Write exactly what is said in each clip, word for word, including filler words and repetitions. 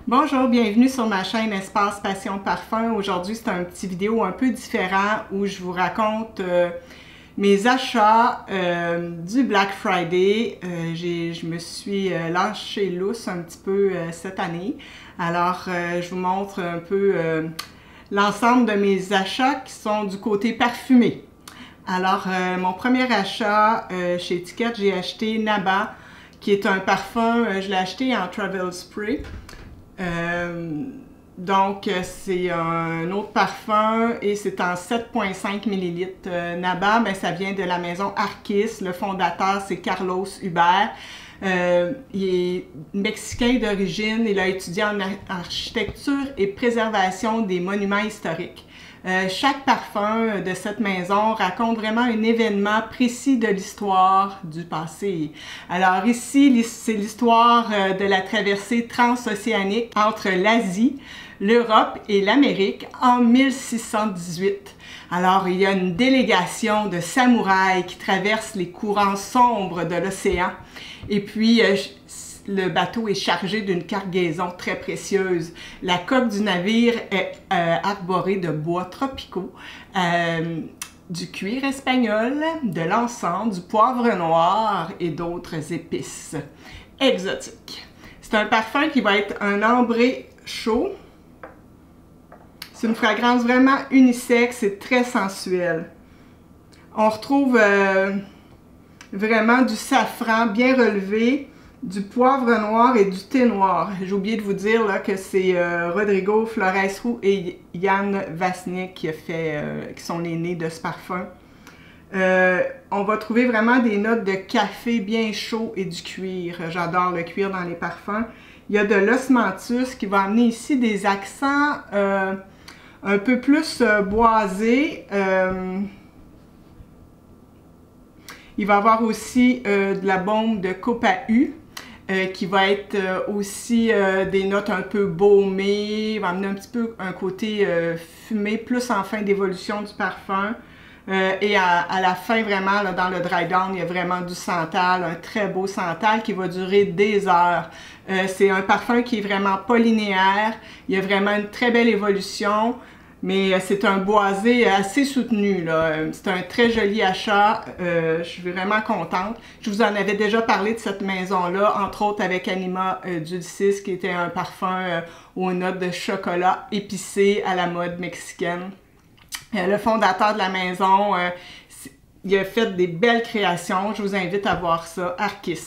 Bonjour, bienvenue sur ma chaîne Espace Passion Parfum. Aujourd'hui, c'est un petit vidéo un peu différent où je vous raconte euh, mes achats euh, du Black Friday. Euh, j'ai, je me suis euh, lâchée lousse un petit peu euh, cette année. Alors, euh, je vous montre un peu euh, l'ensemble de mes achats qui sont du côté parfumé. Alors, euh, mon premier achat euh, chez Etiquette, j'ai acheté Naba, qui est un parfum, euh, je l'ai acheté en Travel Spray. Euh, donc, c'est un autre parfum et c'est en sept virgule cinq millilitres. Euh, Naba, ben, ça vient de la maison Arquis. Le fondateur, c'est Carlos Hubert. Euh, il est mexicain d'origine. Il a étudié en architecture et préservation des monuments historiques. Euh, chaque parfum de cette maison raconte vraiment un événement précis de l'histoire du passé. Alors ici, c'est l'histoire de la traversée transocéanique entre l'Asie, l'Europe et l'Amérique en mille six cent dix-huit. Alors, il y a une délégation de samouraïs qui traversent les courants sombres de l'océan. Et puis, euh, le bateau est chargé d'une cargaison très précieuse. La coque du navire est euh, arborée de bois tropicaux, euh, du cuir espagnol, de l'encens, du poivre noir et d'autres épices exotiques. C'est un parfum qui va être un ambré chaud. C'est une fragrance vraiment unisexe et très sensuelle. On retrouve euh, vraiment du safran bien relevé, du poivre noir et du thé noir. J'ai oublié de vous dire là, que c'est euh, Rodrigo Flores-Roux et Yann Vasnick qui, a fait, euh, qui sont les nés de ce parfum. Euh, on va trouver vraiment des notes de café bien chaud et du cuir. J'adore le cuir dans les parfums. Il y a de l'osmanthus qui va amener ici des accents euh, un peu plus euh, boisés. Euh, il va y avoir aussi euh, de la baume de copahu. Euh, qui va être euh, aussi euh, des notes un peu baumées, va amener un petit peu un côté euh, fumé, plus en fin d'évolution du parfum. Euh, et à, à la fin, vraiment, là, dans le dry down, il y a vraiment du santal, un très beau santal qui va durer des heures. Euh, c'est un parfum qui est vraiment pas linéaire, il y a vraiment une très belle évolution. Mais c'est un boisé assez soutenu, là. C'est un très joli achat. Euh, je suis vraiment contente. Je vous en avais déjà parlé de cette maison-là, entre autres avec Anima euh, Dulcis, qui était un parfum euh, aux notes de chocolat épicé à la mode mexicaine. Euh, le fondateur de la maison, euh, il a fait des belles créations. Je vous invite à voir ça, Arquis.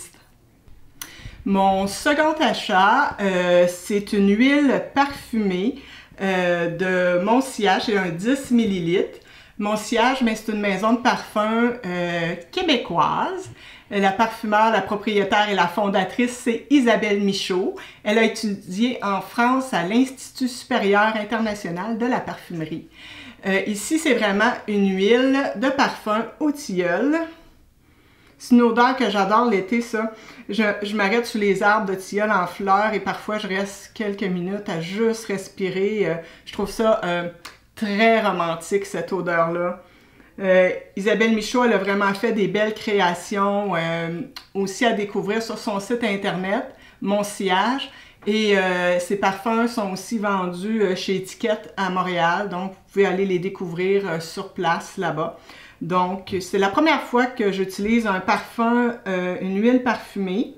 Mon second achat, euh, c'est une huile parfumée Euh, de Mon Sillage, c'est un dix millilitres. Mon Sillage, mais c'est une maison de parfum euh, québécoise. La parfumeur, la propriétaire et la fondatrice, c'est Isabelle Michaud. Elle a étudié en France à l'Institut supérieur international de la parfumerie. Euh, ici, c'est vraiment une huile de parfum au tilleul. C'est une odeur que j'adore l'été, ça. Je, je m'arrête sous les arbres de tilleul en fleurs et parfois je reste quelques minutes à juste respirer. Euh, je trouve ça euh, très romantique, cette odeur-là. Euh, Isabelle Michaud, elle a vraiment fait des belles créations, euh, aussi à découvrir sur son site internet, Mon Sillage. Et euh, ces parfums sont aussi vendus euh, chez Etiquette à Montréal, donc vous pouvez aller les découvrir euh, sur place là-bas. Donc, c'est la première fois que j'utilise un parfum, euh, une huile parfumée,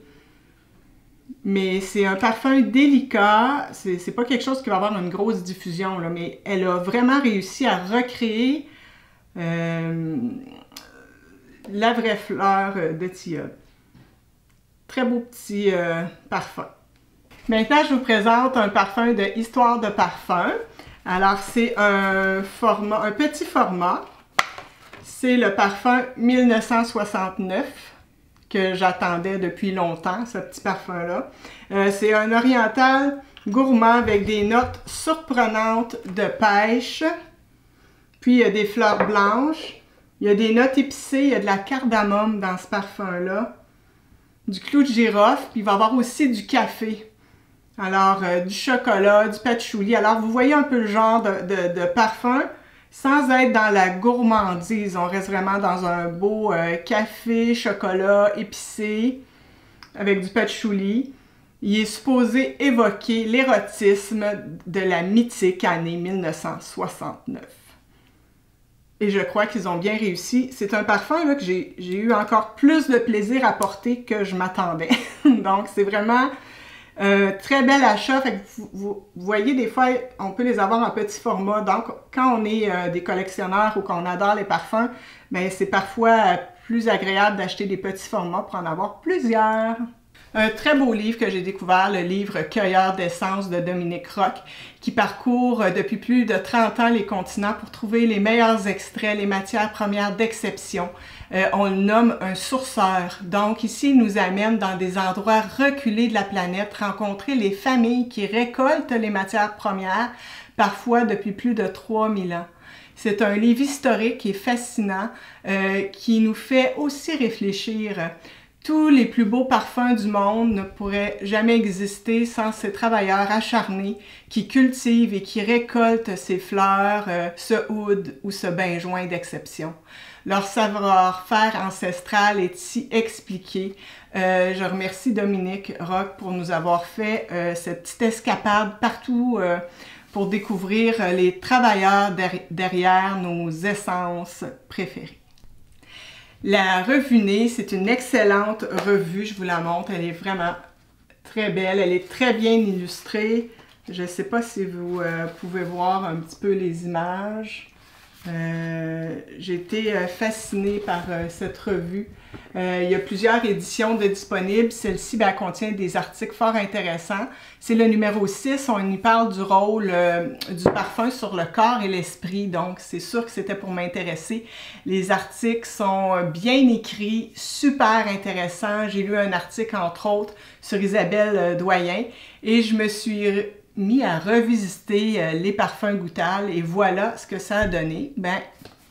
mais c'est un parfum délicat, c'est pas quelque chose qui va avoir une grosse diffusion, là, mais elle a vraiment réussi à recréer euh, la vraie fleur de tilleul. Très beau petit euh, parfum. Maintenant, je vous présente un parfum de Histoire de parfum. Alors, c'est un format, un petit format. C'est le parfum mille neuf cent soixante-neuf que j'attendais depuis longtemps, ce petit parfum-là. Euh, c'est un oriental gourmand avec des notes surprenantes de pêche. Puis il y a des fleurs blanches. Il y a des notes épicées, il y a de la cardamome dans ce parfum-là. Du clou de girofle, puis il va y avoir aussi du café. Alors, euh, du chocolat, du patchouli. Alors, vous voyez un peu le genre de, de, de parfum. Sans être dans la gourmandise, on reste vraiment dans un beau euh, café, chocolat épicé avec du patchouli. Il est supposé évoquer l'érotisme de la mythique année mille neuf cent soixante-neuf. Et je crois qu'ils ont bien réussi. C'est un parfum là, que j'ai eu encore plus de plaisir à porter que je m'attendais. Donc, c'est vraiment euh, très bel achat. Fait que vous, vous, vous voyez, des fois, on peut les avoir en petit format. Donc, quand on est euh, des collectionneurs ou qu'on adore les parfums, ben c'est parfois euh, plus agréable d'acheter des petits formats pour en avoir plusieurs. Un très beau livre que j'ai découvert, le livre Cueilleur d'essence de Dominique Roch, qui parcourt depuis plus de trente ans les continents pour trouver les meilleurs extraits, les matières premières d'exception. Euh, on le nomme un sourceur. Donc ici, il nous amène dans des endroits reculés de la planète, rencontrer les familles qui récoltent les matières premières, parfois depuis plus de trois mille ans. C'est un livre historique et fascinant euh, qui nous fait aussi réfléchir. Tous les plus beaux parfums du monde ne pourraient jamais exister sans ces travailleurs acharnés qui cultivent et qui récoltent ces fleurs, euh, ce oud ou ce benjoin d'exception. Leur savoir-faire ancestral est si expliqué. Euh, je remercie Dominique Roch pour nous avoir fait euh, cette petite escapade partout euh, pour découvrir les travailleurs derrière nos essences préférées. La revue Nez, c'est une excellente revue, je vous la montre, elle est vraiment très belle, elle est très bien illustrée. Je ne sais pas si vous euh, pouvez voir un petit peu les images. Euh, j'ai été euh, fascinée par euh, cette revue. Euh, il y a plusieurs éditions de disponibles. Celle-ci, ben, contient des articles fort intéressants. C'est le numéro six. On y parle du rôle euh, du parfum sur le corps et l'esprit. Donc, c'est sûr que c'était pour m'intéresser. Les articles sont bien écrits, super intéressants. J'ai lu un article, entre autres, sur Isabelle Doyen et je me suis mis à revisiter euh, les parfums Goutal et voilà ce que ça a donné. Ben,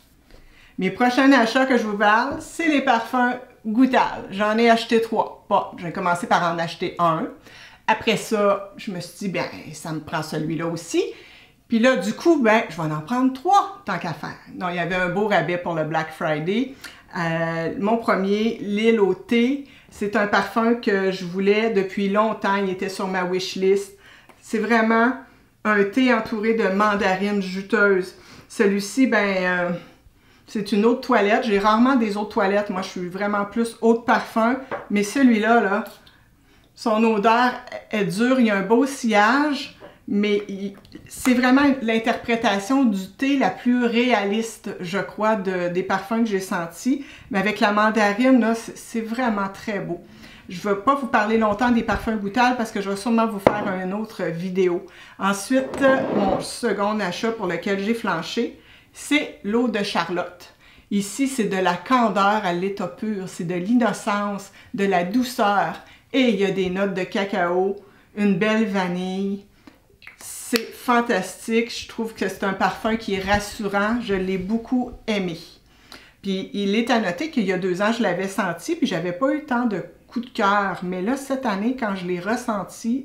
mes prochains achats que je vous parle, c'est les parfums Goutal. J'en ai acheté trois. Bon, j'ai commencé par en acheter un. Après ça, je me suis dit, ben, ça me prend celui-là aussi. Puis là, du coup, ben, je vais en prendre trois, tant qu'à faire. Donc, il y avait un beau rabais pour le Black Friday. Euh, mon premier, l'île au thé, c'est un parfum que je voulais depuis longtemps. Il était sur ma wishlist. C'est vraiment un thé entouré de mandarines juteuses. Celui-ci, ben, euh, c'est une eau de toilette. J'ai rarement des eaux de toilette. Moi, je suis vraiment plus eau de parfum. Mais celui-là, là, son odeur est dure. Il y a un beau sillage. Mais c'est vraiment l'interprétation du thé la plus réaliste, je crois, de, des parfums que j'ai sentis. Mais avec la mandarine, là, c'est vraiment très beau. Je ne vais pas vous parler longtemps des parfums Goutal parce que je vais sûrement vous faire une autre vidéo. Ensuite, mon second achat pour lequel j'ai flanché, c'est l'eau de Charlotte. Ici, c'est de la candeur à l'état pur, c'est de l'innocence, de la douceur et il y a des notes de cacao, une belle vanille. C'est fantastique, je trouve que c'est un parfum qui est rassurant, je l'ai beaucoup aimé. Puis il est à noter qu'il y a deux ans, je l'avais senti, puis j'avais pas eu tant de coup de cœur. Mais là, cette année, quand je l'ai ressenti,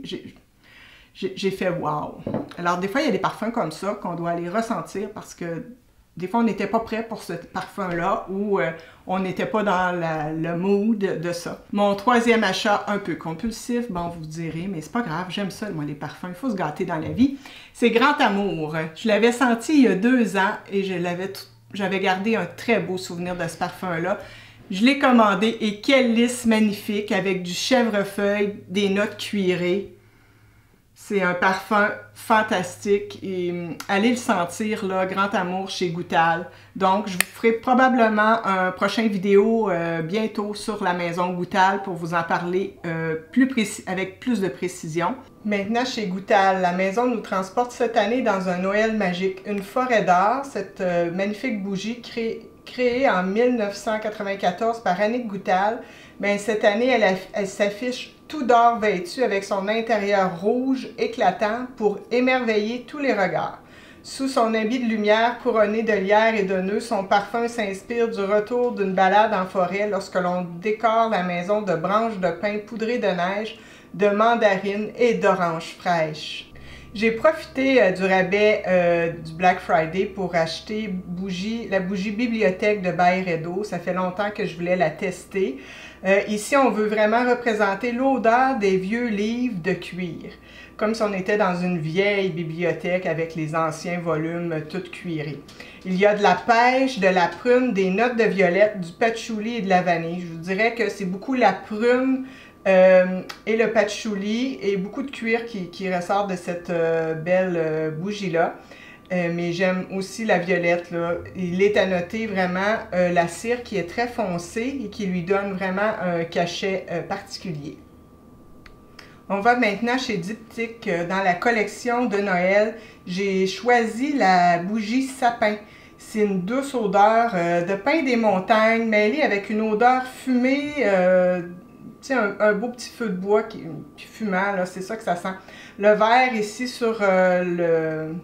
j'ai fait « wow ». Alors, des fois, il y a des parfums comme ça qu'on doit aller ressentir parce que des fois, on n'était pas prêt pour ce parfum-là ou euh, on n'était pas dans la, le mood de ça. Mon troisième achat, un peu compulsif, bon, vous direz, mais c'est pas grave, j'aime ça, moi, les parfums, il faut se gâter dans la vie. C'est Grand Amour. Je l'avais senti il y a deux ans et je l'avais j'avais gardé un très beau souvenir de ce parfum-là. Je l'ai commandé et quelle lisse magnifique avec du chèvrefeuille, des notes cuirées. C'est un parfum fantastique et um, allez le sentir, là, Grand Amour chez Goutal. Donc, je vous ferai probablement un prochain vidéo euh, bientôt sur la maison Goutal pour vous en parler euh, plus précis, avec plus de précision. Maintenant, chez Goutal, la maison nous transporte cette année dans un Noël magique. Une forêt d'or, cette euh, magnifique bougie créée Créée en mille neuf cent quatre-vingt-quatorze par Annick Goutal, ben, cette année, elle, elle s'affiche tout d'or vêtu avec son intérieur rouge éclatant pour émerveiller tous les regards. Sous son habit de lumière couronné de lierre et de nœuds, son parfum s'inspire du retour d'une balade en forêt lorsque l'on décore la maison de branches de pin poudrées de neige, de mandarines et d'oranges fraîches. J'ai profité euh, du rabais euh, du Black Friday pour acheter bougie, la bougie bibliothèque de Byredo. Ça fait longtemps que je voulais la tester. Euh, ici, on veut vraiment représenter l'odeur des vieux livres de cuir. Comme si on était dans une vieille bibliothèque avec les anciens volumes toutes cuirés. Il y a de la pêche, de la prune, des notes de violette, du patchouli et de la vanille. Je vous dirais que c'est beaucoup la prune euh, et le patchouli et beaucoup de cuir qui, qui ressort de cette euh, belle euh, bougie-là. Euh, mais j'aime aussi la violette, là. Il est à noter vraiment euh, la cire qui est très foncée et qui lui donne vraiment un cachet euh, particulier. On va maintenant chez Diptyque. Dans la collection de Noël, j'ai choisi la bougie sapin. C'est une douce odeur euh, de pin des montagnes mêlée avec une odeur fumée, euh, tu sais, un, un beau petit feu de bois qui, qui fumant, là, c'est ça que ça sent. Le vert ici sur euh, le,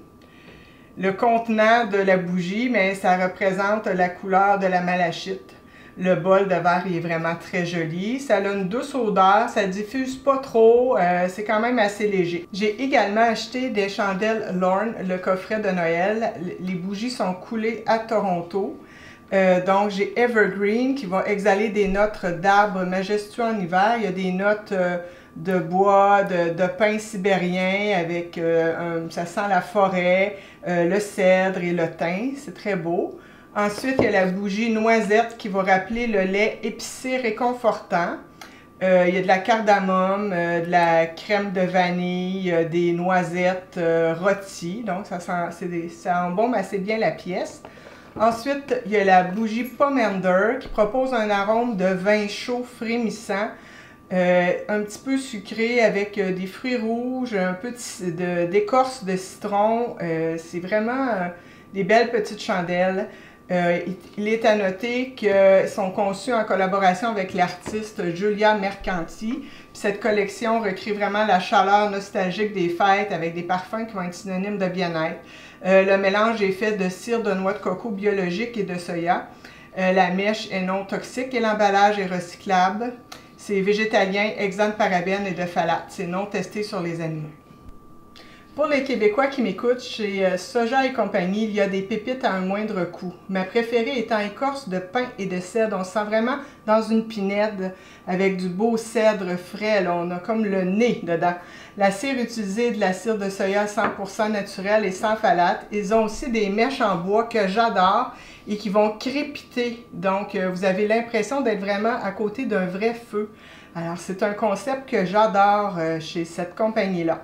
le contenant de la bougie, mais ça représente la couleur de la malachite. Le bol de verre est vraiment très joli. Ça a une douce odeur, ça diffuse pas trop, euh, c'est quand même assez léger. J'ai également acheté des chandelles Lorne, le coffret de Noël. Les bougies sont coulées à Toronto. Euh, donc j'ai Evergreen qui va exhaler des notes d'arbres majestueux en hiver. Il y a des notes euh, de bois, de, de pin sibérien avec, euh, un, ça sent la forêt, euh, le cèdre et le thym. C'est très beau. Ensuite, il y a la bougie noisette qui va rappeler le lait épicé réconfortant. Euh, il y a de la cardamome, euh, de la crème de vanille, euh, des noisettes euh, rôties. Donc, ça, sent, des, ça embaume assez bien la pièce. Ensuite, il y a la bougie Pomander qui propose un arôme de vin chaud frémissant, euh, un petit peu sucré avec euh, des fruits rouges, un peu d'écorce de, de citron. Euh, C'est vraiment euh, des belles petites chandelles. Euh, il est à noter qu'elles sont conçues en collaboration avec l'artiste Julia Mercanti. Puis cette collection recrée vraiment la chaleur nostalgique des fêtes avec des parfums qui vont être synonymes de bien-être. Euh, le mélange est fait de cire de noix de coco biologique et de soya. Euh, la mèche est non toxique et l'emballage est recyclable. C'est végétalien, exempt de parabènes et de phthalates. C'est non testé sur les animaux. Pour les Québécois qui m'écoutent, chez Soja et compagnie, il y a des pépites à un moindre coût. Ma préférée étant écorce de pin et de cèdre. On se sent vraiment dans une pinède avec du beau cèdre frais. Là. On a comme le nez dedans. La cire utilisée est de la cire de soya cent pour cent naturelle et sans phthalate. Ils ont aussi des mèches en bois que j'adore et qui vont crépiter. Donc, vous avez l'impression d'être vraiment à côté d'un vrai feu. Alors, c'est un concept que j'adore chez cette compagnie-là.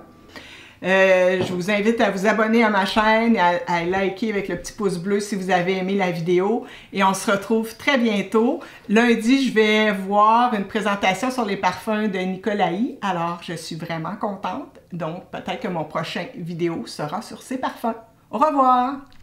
Euh, je vous invite à vous abonner à ma chaîne et à, à liker avec le petit pouce bleu si vous avez aimé la vidéo. Et on se retrouve très bientôt. Lundi, je vais voir une présentation sur les parfums de Nicolaï. Alors, je suis vraiment contente. Donc, peut-être que mon prochain vidéo sera sur ces parfums. Au revoir!